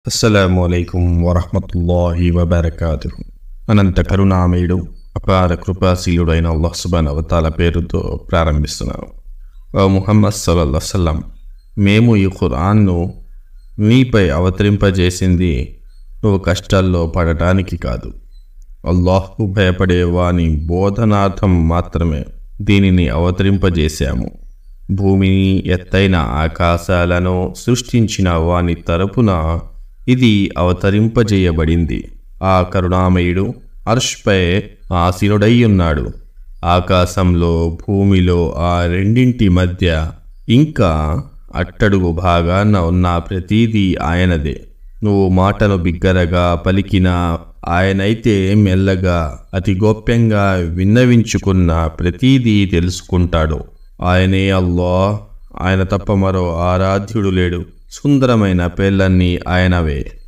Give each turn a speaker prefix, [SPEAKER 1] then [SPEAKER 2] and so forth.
[SPEAKER 1] అస్సలాము అలైకుం వరహ్మతుల్లాహి వబరకాతుహు. అనంత కరుణామయుడు అపార కృపాశీలుడైన అల్లాహ్ సుబ్హానహు వ తఆలా పేరుతో ప్రారంభిస్తున్నాను. ఓ ముహమ్మద్ సల్లల్లాహు అలైహి వసల్లం, మేము ఈ ఖురాన్ను నీపై అవతరింపజేసింది నువ్వు కష్టాల్లో పడటానికి కాదు, అల్లాహ్కు భయపడే వాని బోధనార్థం మాత్రమే దీనిని అవతరింపజేశాము. భూమిని ఎత్తైన ఆకాశాలను సృష్టించిన వాని తరపున ఇది అవతరింపజేయబడింది. ఆ కరుణామయుడు అర్ష్పై ఆసీనుడై ఉన్నాడు. ఆకాశంలో భూమిలో ఆ రెండింటి మధ్య ఇంకా అట్టడుగు భాగాన ఉన్న ప్రతీదీ ఆయనదే. నువ్వు మాటను బిగ్గరగా పలికినా ఆయనైతే మెల్లగా అతి గోప్యంగా విన్నవించుకున్న ప్రతీదీ తెలుసుకుంటాడు. ఆయనే అల్లాహ్, ఆయన తప్ప మరో ఆరాధ్యుడు లేడు. సుందరమైన పేర్లన్నీ ఆయనవే.